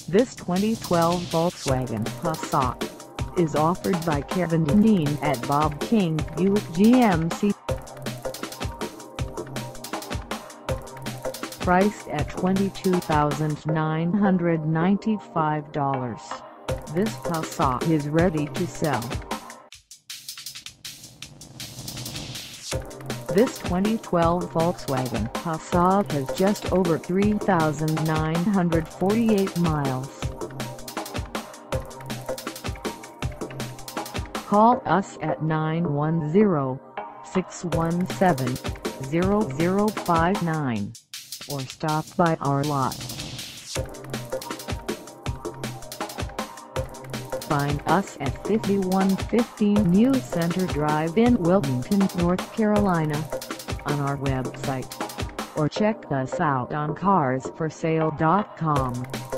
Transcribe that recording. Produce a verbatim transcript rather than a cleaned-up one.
This twenty twelve Volkswagen Passat is offered by Kevin Dineen at Bob King Buick G M C. Priced at twenty-two thousand nine hundred ninety-five dollars, this Passat is ready to sell. This twenty twelve Volkswagen Passat has just over three thousand nine hundred forty-eight miles. Call us at nine one zero, six one seven, zero zero five nine or stop by our lot. Find us at fifty-one fifteen New Center Drive in Wilmington, North Carolina, on our website, or check us out on cars for sale dot com.